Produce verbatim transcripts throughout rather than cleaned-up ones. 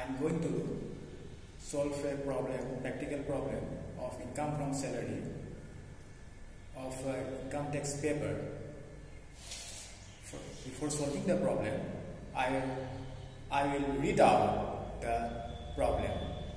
am going to solve a problem, practical problem of income from salary of uh, income tax paper. For, before solving the problem, I will, I will read out the problem.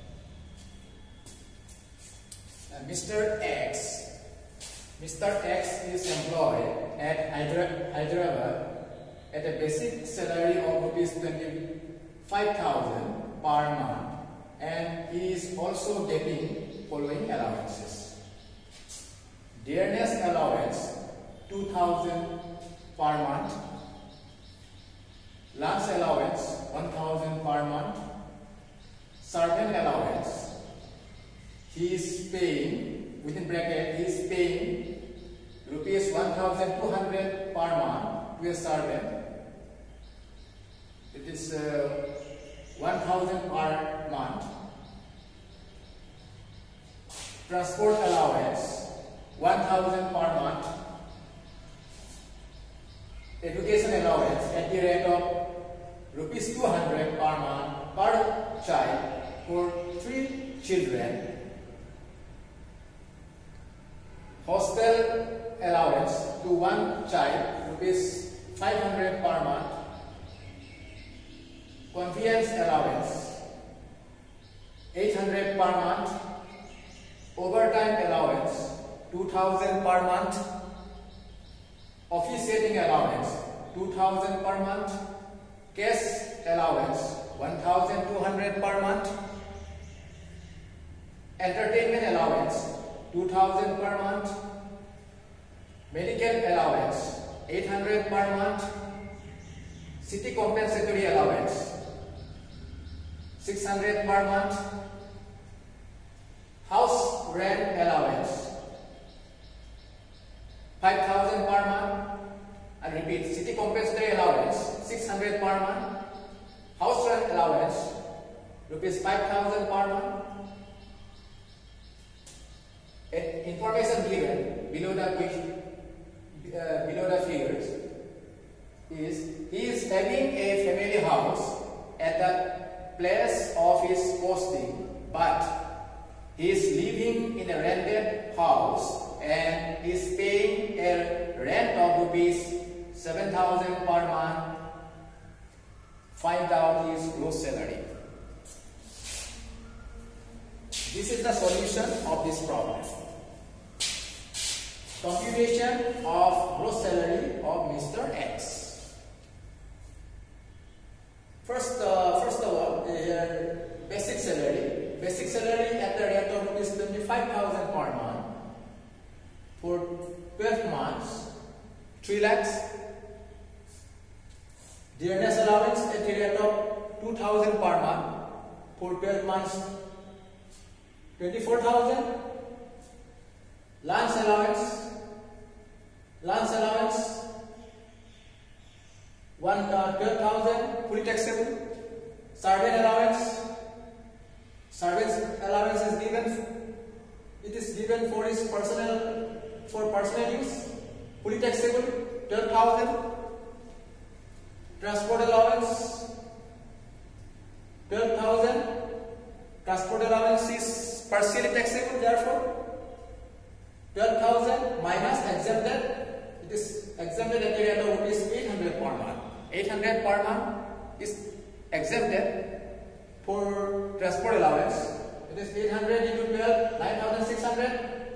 Uh, Mister X, Mister X is employed at Hyderabad at a basic salary of rupees twenty-five thousand per month, and he is also getting following allowances: dearness allowance two thousand per month, lunch allowance one thousand per month, servant allowance he is paying, within bracket, he is paying rupees one thousand two hundred per month to a servant. It is uh, one thousand per month. Transport allowance one thousand per month. Education allowance at the rate of rupees two hundred per month per child for three children. Hostel allowance to one child rupees five hundred per month. Conveyance allowance eight hundred per month. Overtime allowance two thousand per month. Officiating allowance two thousand per month. Cash allowance one thousand two hundred per month. Entertainment allowance two thousand per month. Medical allowance eight hundred per month. City compensatory allowance six hundred per month. House rent allowance five thousand per month. And repeat, city compensatory allowance six hundred per month. House rent allowance rupees five thousand per month. Information given below the uh, below the figures is he is having a family house at the place of his posting, but he is living in a rented house and is paying a rent of rupees seven thousand per month. Find out his gross salary. This is the solution of this problem. Computation of gross salary of Mister X. First, uh, first of all, uh, basic salary. Basic salary at the rate of rupees twenty-five thousand per month for twelve months, three lakhs. Dearness allowance at the rate of two thousand per month for twelve months, twenty-four thousand. Lunch allowance, lunch allowance one uh, twelve thousand, fully taxable. Servant allowance, servant allowance is given. It is given for his personal for personal use, fully taxable, twelve thousand. Transport allowance twelve thousand. Transport allowance is partially taxable, therefore twelve thousand minus exempted. It is exempted at the rate of rupees eight hundred per month. eight hundred per month is exempted for transport allowance. It is eight hundred into twelve, nine thousand six hundred.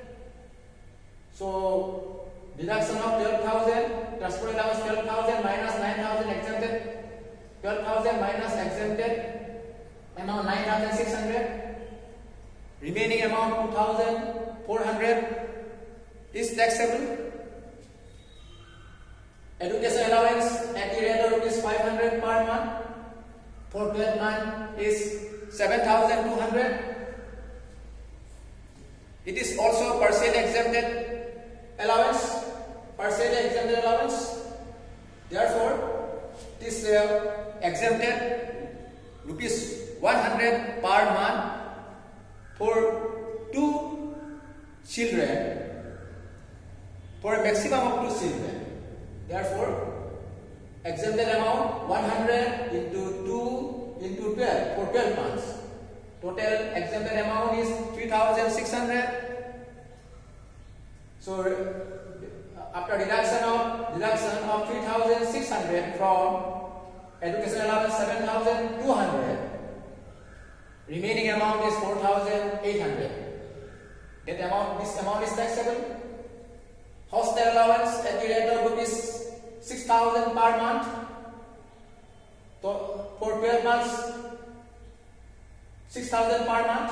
So deduction of twelve thousand, transport allowance twelve thousand minus nine thousand exempted. twelve thousand minus exempted amount nine thousand six hundred. Remaining amount two thousand four hundred is taxable. Education allowance at the rate of rupees five hundred per month for twelve months is seven thousand two hundred. It is also partially exempted allowance, partially exempted allowance. Therefore, it is uh, exempted rupees one hundred per month for two children, for a maximum of two children. Therefore, exempted amount one hundred into two into twelve for twelve months. Total exempted amount is three thousand six hundred. So after deduction of deduction of three thousand six hundred from education allowance seven thousand two hundred, remaining amount is four thousand eight hundred. That amount, this amount is taxable. Hostel allowance at the rate of rupees six thousand per month. So for twelve months, six thousand per month.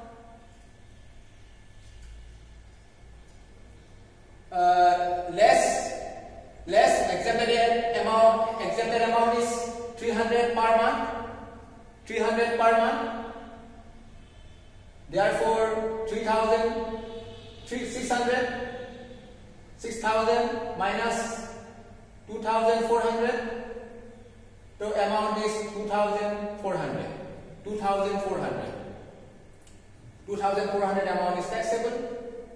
Uh, less less exempted amount exempted amount is three hundred per month. three hundred per month. Therefore, three thousand, six hundred, six thousand minus two thousand four hundred. The amount is two thousand four hundred. two thousand four hundred. two thousand four hundred amount is taxable.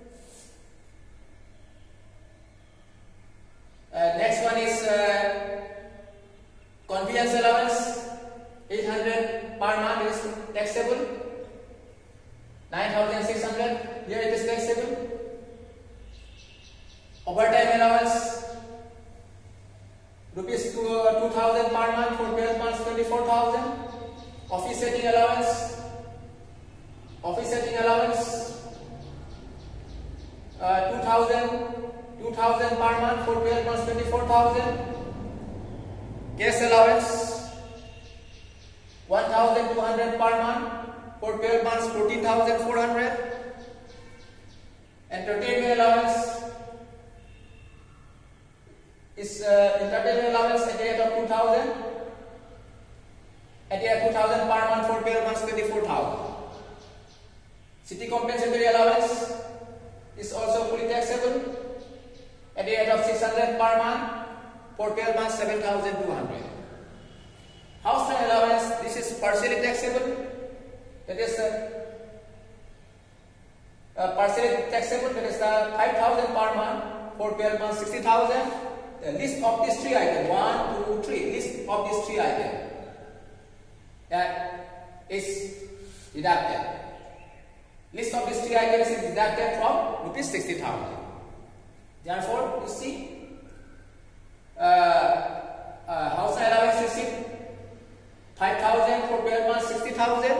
Uh, next one is uh, convenience allowance. eight hundred per month is taxable. nine thousand six hundred, here it is taxable. Overtime allowance, rupees two thousand per month for twelve months, twenty-four thousand. Office setting allowance, office setting allowance, uh, two thousand per month for twelve months, twenty-four thousand. Gas allowance, one thousand two hundred per month for twelve months, fourteen thousand four hundred. Entertainment allowance is uh, entertainment allowance at the rate of two thousand. At the rate of two thousand per month for twelve months, twenty-four thousand. City compensatory allowance is also fully taxable. At the rate of six hundred per month for twelve months, seven thousand two hundred. House rent allowance, this is partially taxable. That is uh, uh, partially taxable. That is uh, five thousand per month for twelve months, sixty thousand. The list of these three items, one, two, three. List of these three items that is deducted. List of these three items is deducted from rupees sixty thousand. Therefore, you see, uh, uh, house allowance receipt five thousand for twelve months, sixty thousand.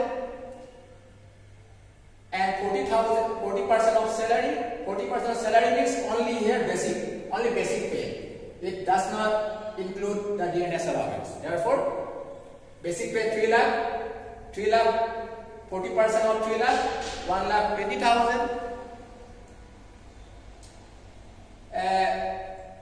And forty thousand, forty percent of salary, forty percent of salary means only here basic, only basic pay. It does not include the D and S allowance. Therefore, basic pay three lakh, three lakh, forty percent of three lakh, one lakh twenty thousand. Uh,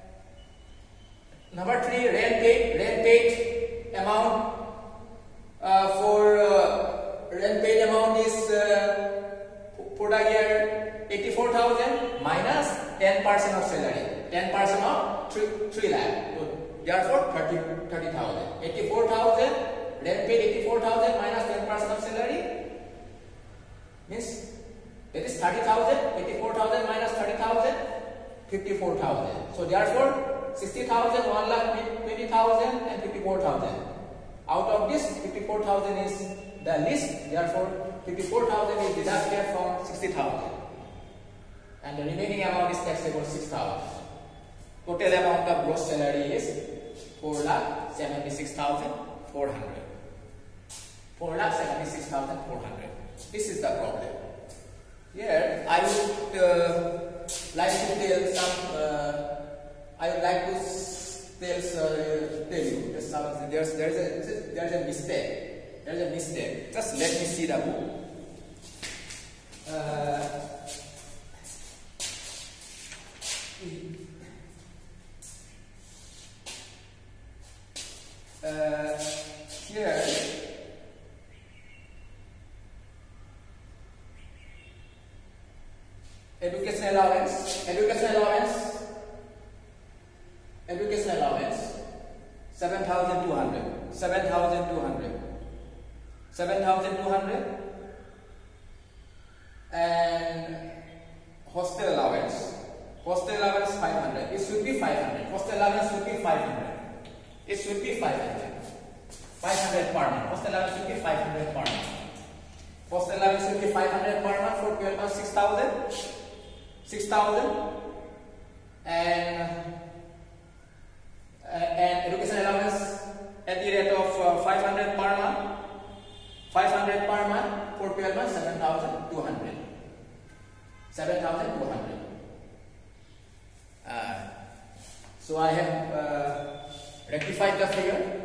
number three, rent paid, rent paid amount uh, for uh, rent paid amount is uh, for the year eighty-four thousand minus ten percent of salary. ten percent of three lakh. So therefore thirty thousand. eighty-four thousand, rent paid eighty-four thousand minus ten percent of salary means that is thirty thousand. eighty-four thousand minus thirty thousand, fifty-four thousand. So therefore sixty thousand, one lakh twenty thousand and fifty-four thousand. Out of this, fifty-four thousand is the list. Therefore fifty-four thousand is deducted from sixty thousand. And the remaining amount is taxable six thousand. Total amount of gross salary is four lakh seventy-six thousand four hundred. four lakh seventy-six thousand four hundred. This is the problem. Here I would uh, like to tell some. Uh, I would like to tell, uh, tell you there's some, there's there's a there's a mistake. There's a mistake. Just let me see the book. Uh, Uh, here education allowance, education allowance, education allowance, seven thousand two hundred, seven thousand two hundred, seven thousand two hundred, and hostel allowance, hostel allowance five hundred. It should be five hundred. Hostel allowance should be five hundred. It should be five hundred. five hundred per month. Cost allowance should be five hundred per month. Cost allowance should be five hundred per month for twelve months, six thousand. six thousand. And, uh, and education allowance at the rate of uh, five hundred per month. five hundred per month for twelve months, seven thousand two hundred. seven thousand two hundred. Uh, so I have uh, rectified the figure.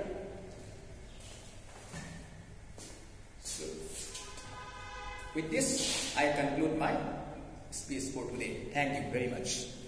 So, with this, I conclude my speech for today. Thank you very much.